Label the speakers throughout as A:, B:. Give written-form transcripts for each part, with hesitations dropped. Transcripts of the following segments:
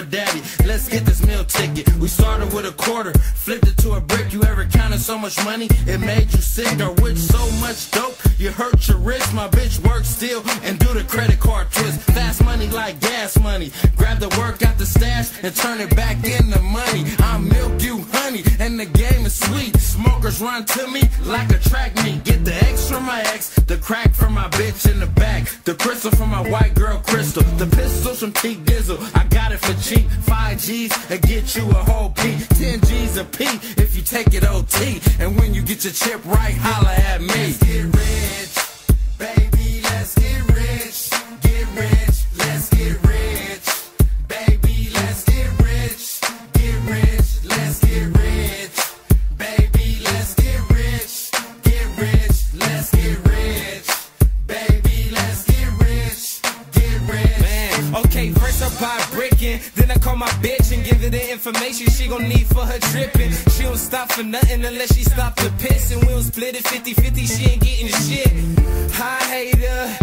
A: for daddy. Let's get this meal ticket. We started with a quarter, flipped it to a brick. You ever counted so much money it made you sick? Or with so much dope you hurt your wrist? My bitch works still and do the credit card twist. Fast money like gas money. Grab the work, got the stash, and turn it back into money. I milk you honey, and the game is sweet. Smokers run to me like a track meet. Get the X from my ex, the crack from my bitch in the back, the crystal from my white girl Crystal, the pistols from T Dizzle. I got it for cheap. 5 G's and get you a whole P. 10 G's a P if you take it OT. And when you get your chip right, holla at me. Let's get rich, baby. Let's get rich. Get rich. Let's get rich, baby. Let's get rich. Get rich. Let's get rich, baby. Let's get rich. Get rich. Let's get rich, baby. Let's get rich. Get rich. Man, okay, first I buy brickin', then I call my bitch and give her the information she gon' need for her trippin'. She don't stop for nothing unless she stop to piss, and we don't split it 50-50, she ain't getting shit. I hate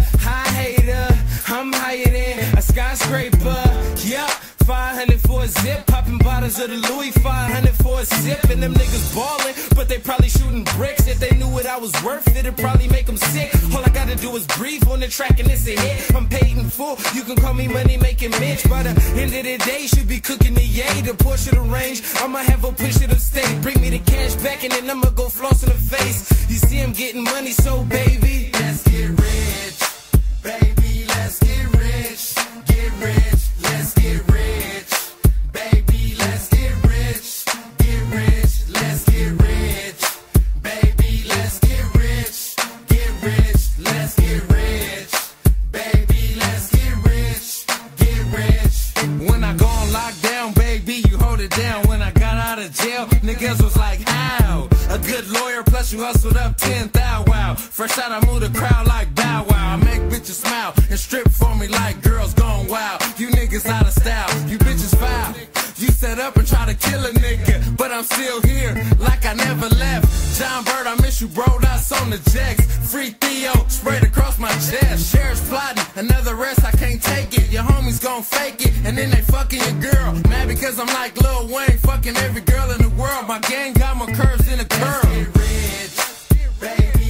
A: her, I'm higher than a skyscraper. Yup, 500 for a zip, popping bottles of the Louis, 500 for a sip. And them niggas ballin', but they probably shooting bricks. If they knew what I was worth, it'd probably make them sick. All I gotta do is breathe on the track and it's a hit. I'm paid in full, you can call me money making Mitch. By the end of the day, should be cooking the yay. The Porsche the range, I'ma have her push it upstate. Bring me the cash back and then I'ma go floss in the face. You see I'm getting money, so baby, let's get rich, baby, let's get rich. Get rich, let's get rich, baby, let's get rich. Get rich, let's get rich, baby, let's get rich. Get rich, let's get rich, baby, let's get rich. Get rich. When I go on lockdown, baby, you hold it down. When I got out of jail, niggas was like, how? A good lawyer, plus you hustled up 10,000. Wow. Fresh out, I move the crowd like Bow Wow. I make bitches smile and strip for me like girls gone wild. You niggas out of style, you bitches foul. You set up and try to kill a nigga, but I'm still here like I never left. John Bird, I miss you, bro, that's on the jacks. Free Theo, sprayed across my chest. Sheriff's plotting, another arrest, I can't take it. Your homies gon' fake it, and then they fucking your girl. Mad because I'm like Lil Wayne, fucking every girl in the world. My gang got more curves than a curl. Let's get rich, baby.